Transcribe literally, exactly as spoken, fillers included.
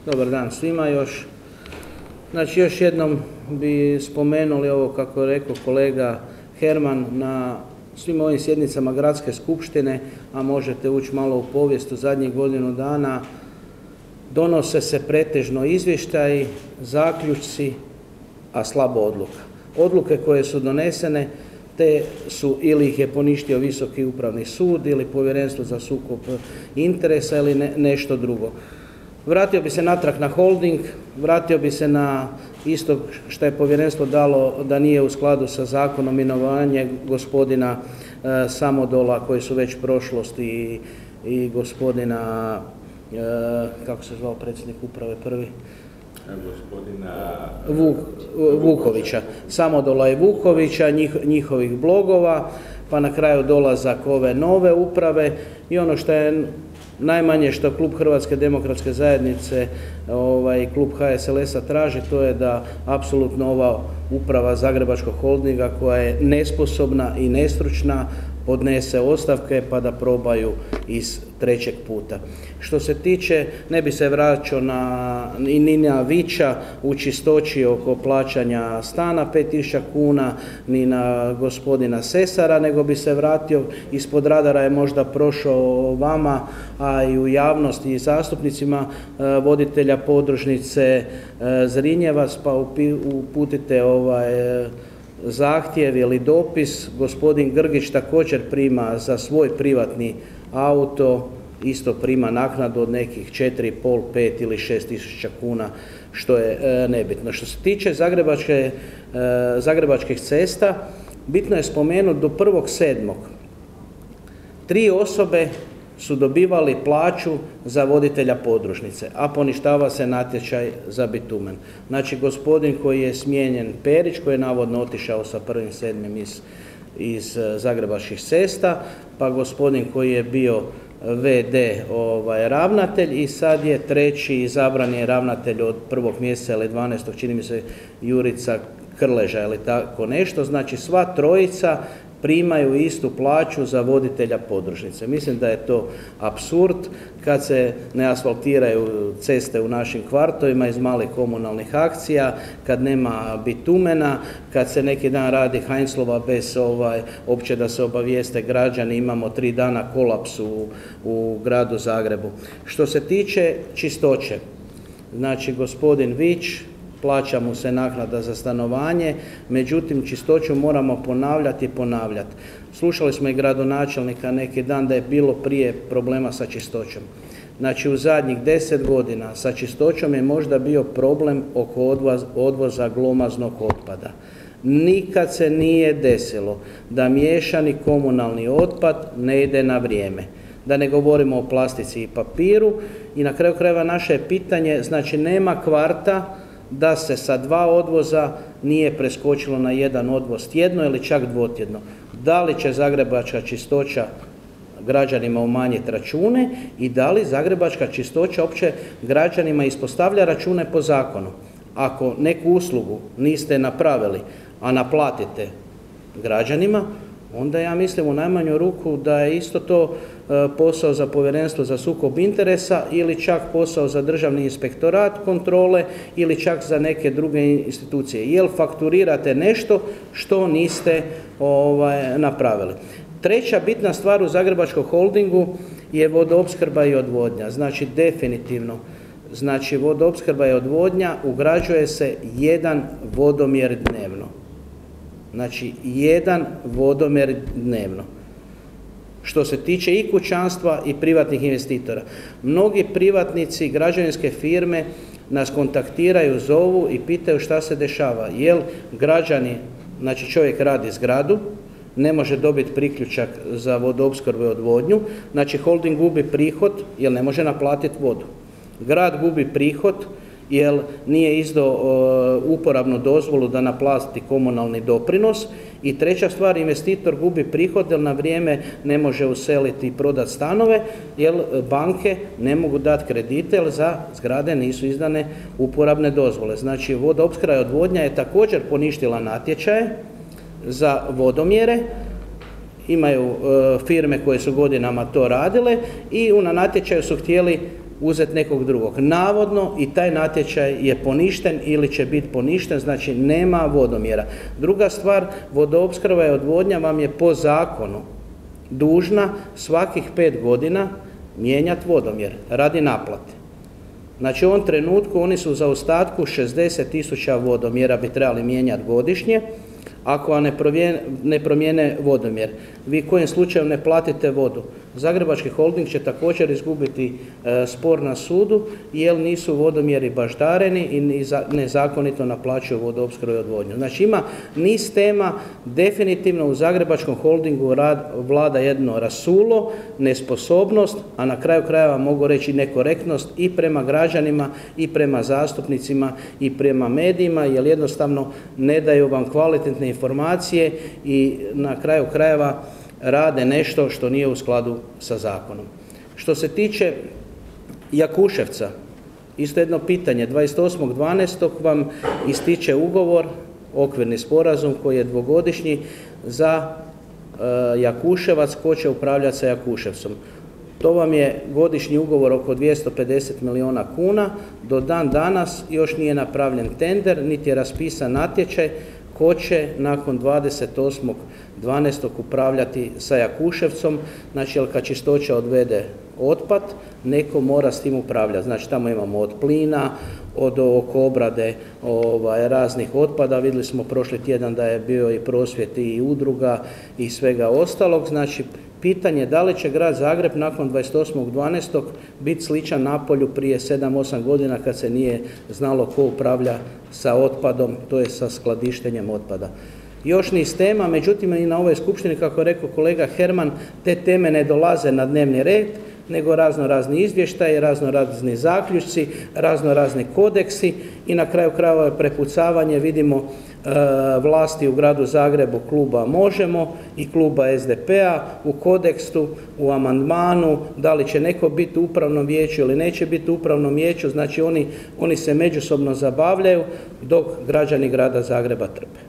Dobar dan svima još. Znači, još jednom bi spomenuli ovo, kako je rekao kolega Herman, na svim ovim sjednicama Gradske skupštine, a možete ući malo u povijest u zadnjih godinu dana, donose se pretežno izvještaji, zaključci, a slabo odluka. Odluke koje su donesene, te su ili ih je poništio Visoki upravni sud ili Povjerenstvo za sukob interesa ili ne, nešto drugo. Vratio bi se natrag na holding, vratio bi se na isto što je povjerenstvo dalo da nije u skladu sa zakonom imenovanje gospodina e, Samodola, koji su već prošlost, i, i gospodina, e, kako se zvao predsjednik uprave prvi? Gospodina Vuk, Vukovića. Samodola i Vukovića, njih, njihovih blogova, pa na kraju dolazak ove nove uprave i ono što je najmanje što klub Hrvatske demokratske zajednice, ovaj, klub H S L S-a traži, to je da apsolutno ova uprava Zagrebačkog holdinga, koja je nesposobna i nestručna, podnese ostavke pa da probaju iz trećeg puta. Što se tiče, ne bi se vraćao na ni na Vića u čistoći oko plaćanja stana pet tisuća kuna, ni na gospodina Sesara, nego bi se vratio, ispod radara je možda prošao vama, a i u javnosti i zastupnicima, voditelja podružnice Zrinjevac, pa uputite ovaj zahtjev ili dopis. Gospodin Grgić također prima za svoj privatni auto, isto prima naknadu od nekih četiri i pol, pet ili šest tisuća kuna, što je e, nebitno. Što se tiče Zagrebačke, e, Zagrebačkih cesta, bitno je spomenuti do prvog sedmog tri osobe su dobivali plaću za voditelja podružnice, a poništava se natječaj za bitumen. Znači, gospodin koji je smijenjen, Perić, koji je navodno otišao sa prvim sedmim iz, iz Zagrebačkih cesta, pa gospodin koji je bio V D ovaj, ravnatelj, i sad je treći izabran je ravnatelj od prvog mjeseca ili dvanaestog, čini mi se, Jurica Krleža ili tako nešto. Znači, sva trojica primaju istu plaću za voditelja podružnice. Mislim da je to apsurd kad se ne asfaltiraju ceste u našim kvartovima iz malih komunalnih akcija, kad nema bitumena, kad se neki dan radi Heinzlova bez ovaj, opće da se obavijeste građani, imamo tri dana kolaps u, u gradu Zagrebu. Što se tiče čistoće, znači gospodin Vić, plaća mu se naknada za stanovanje, međutim čistoću moramo ponavljati i ponavljati. Slušali smo i gradonačelnika neki dan da je bilo prije problema sa čistoćom. Znači, u zadnjih deset godina sa čistoćom je možda bio problem oko odvoza, odvoza glomaznog otpada. Nikad se nije desilo da miješani komunalni otpad ne ide na vrijeme. Da ne govorimo o plastici i papiru. I na kraju krajeva naše je pitanje, znači nema kvarta da se sa dva odvoza nije preskočilo na jedan odvoz tjedno ili čak dvotjedno. Da li će Zagrebačka čistoća građanima umanjiti račune i da li Zagrebačka čistoća opće građanima ispostavlja račune po zakonu? Ako neku uslugu niste napravili, a naplatite građanima, onda ja mislim u najmanju ruku da je isto to posao za Povjerenstvo za sukob interesa ili čak posao za Državni inspektorat kontrole ili čak za neke druge institucije. Jel fakturirate nešto što niste ovaj, napravili. Treća bitna stvar u Zagrebačkom holdingu je vodoopskrba i odvodnja. Znači, definitivno, znači vodoopskrba i odvodnja, ugrađuje se jedan vodomjer dnevno. Znači, jedan vodomjer dnevno. Što se tiče i kućanstva i privatnih investitora. Mnogi privatnici, građevinske firme nas kontaktiraju, zovu i pitaju šta se dešava. Jel građani, znači čovjek radi zgradu, ne može dobiti priključak za vodoopskrbu i odvodnju, znači holding gubi prihod jer ne može naplatiti vodu. Grad gubi prihod jer nije izdao uh, uporabnu dozvolu da naplati komunalni doprinos. I treća stvar, investitor gubi prihod jer na vrijeme ne može useliti i prodati stanove, jer banke ne mogu dati kredite jer za zgrade nisu izdane uporabne dozvole. Znači, vodoopskrba i odvodnja je također poništila natječaje za vodomjere, imaju e, firme koje su godinama to radile i na natječaju su htjeli uzeti nekog drugog. Navodno i taj natječaj je poništen ili će biti poništen, znači nema vodomjera. Druga stvar, vodoopskrba i odvodnja vam je po zakonu dužna svakih pet godina mijenjati vodomjer radi naplate. Znači u ovom trenutku oni su u zaostatku šezdeset tisuća vodomjera bi trebali mijenjati godišnje, ako vam ne promijene vodomjer. Vi kojim slučajem ne platite vodu, Zagrebački holding će također izgubiti e, spor na sudu jer nisu vodomjeri baždareni i nezakonito naplaćuju vodoopskrbu i odvodnju. Znači ima niz tema, definitivno u Zagrebačkom holdingu rad, vlada jedno rasulo, nesposobnost, a na kraju krajeva mogu reći nekorektnost i prema građanima i prema zastupnicima i prema medijima, jer jednostavno ne daju vam kvalitetne informacije i na kraju krajeva rade nešto što nije u skladu sa zakonom. Što se tiče Jakuševca, isto jedno pitanje, dvadeset osmog dvanaestog vam ističe ugovor, okvirni sporazum koji je dvogodišnji za e, Jakuševac, ko će upravljati sa Jakuševcom. To vam je godišnji ugovor oko dvjesto pedeset milijuna kuna, do dan danas još nije napravljen tender, niti je raspisan natječaj ko će nakon dvadeset osmog dvanaestog upravljati sa Jakuševcom, znači kad čistoća odvede otpad, neko mora s tim upravljati. Znači tamo imamo od plina, od oko obrade ovaj, raznih otpada, vidjeli smo prošli tjedan da je bio i prosvjet i udruga i svega ostalog, znači pitanje da li će grad Zagreb nakon dvadeset osmog dvanaestog biti sličan Napolju prije sedam osam godina kad se nije znalo ko upravlja sa otpadom, to je sa skladištenjem otpada. Još niz tema, međutim i na ovoj skupštini, kako je rekao kolega Herman, te teme ne dolaze na dnevni red, nego razno razni izvještaji, razno razni zaključci, razno razni kodeksi i na kraju krajeva je prepucavanje, vidimo e, vlasti u gradu Zagrebu kluba Možemo i kluba S D P-a u kodekstu, u amandmanu, da li će neko biti u upravnom vijeću ili neće biti u upravnom vijeću, znači oni, oni se međusobno zabavljaju dok građani grada Zagreba trpe.